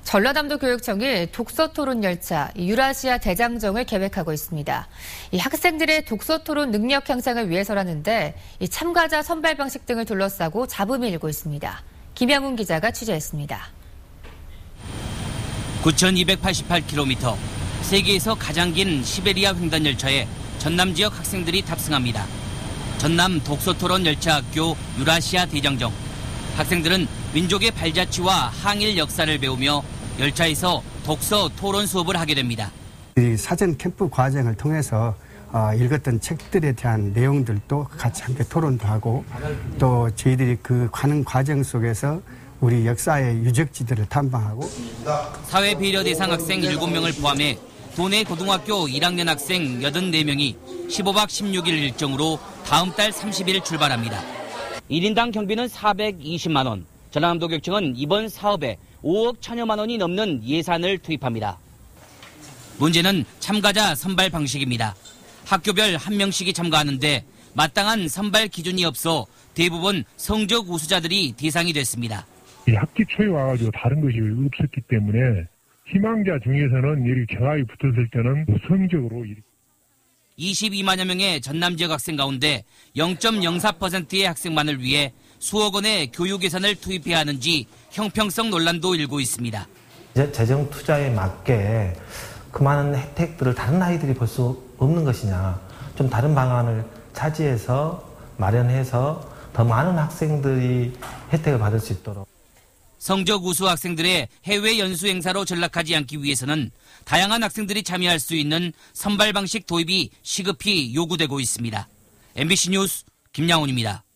전라남도 교육청이 독서 토론 열차 유라시아 대장정을 계획하고 있습니다. 이 학생들의 독서 토론 능력 향상을 위해서라는데 이 참가자 선발 방식 등을 둘러싸고 잡음이 일고 있습니다. 김양훈 기자가 취재했습니다. 9,288km, 세계에서 가장 긴 시베리아 횡단 열차에 전남 지역 학생들이 탑승합니다. 전남 독서토론 열차학교 유라시아 대장정. 학생들은 민족의 발자취와 항일 역사를 배우며 열차에서 독서 토론 수업을 하게 됩니다. 이 사전 캠프 과정을 통해서 읽었던 책들에 대한 내용들도 같이 함께 토론도 하고 또 저희들이 그 가는 과정 속에서 우리 역사의 유적지들을 탐방하고 사회 배려 대상 학생 7명을 포함해 도내 고등학교 1학년 학생 84명이 15박 16일 일정으로 다음 달 30일 출발합니다. 1인당 경비는 420만 원. 전라남도 교육청은 이번 사업에 5억 1천여만 원이 넘는 예산을 투입합니다. 문제는 참가자 선발 방식입니다. 학교별 1명씩이 참가하는데 마땅한 선발 기준이 없어 대부분 성적 우수자들이 대상이 됐습니다. 학기 초에 와가지고 다른 것이 없었기 때문에 희망자 중에서는 이렇게 경합이 붙었을 때는 성적으로 22만여 명의 전남 지역 학생 가운데 0.04%의 학생만을 위해 수억 원의 교육 예산을 투입해야 하는지 형평성 논란도 일고 있습니다. 재정 투자에 맞게 그 많은 혜택들을 다른 아이들이 볼 수 없는 것이냐. 좀 다른 방안을 차지해서 마련해서 더 많은 학생들이 혜택을 받을 수 있도록. 성적 우수 학생들의 해외 연수 행사로 전락하지 않기 위해서는 다양한 학생들이 참여할 수 있는 선발 방식 도입이 시급히 요구되고 있습니다. MBC 뉴스 김양훈입니다.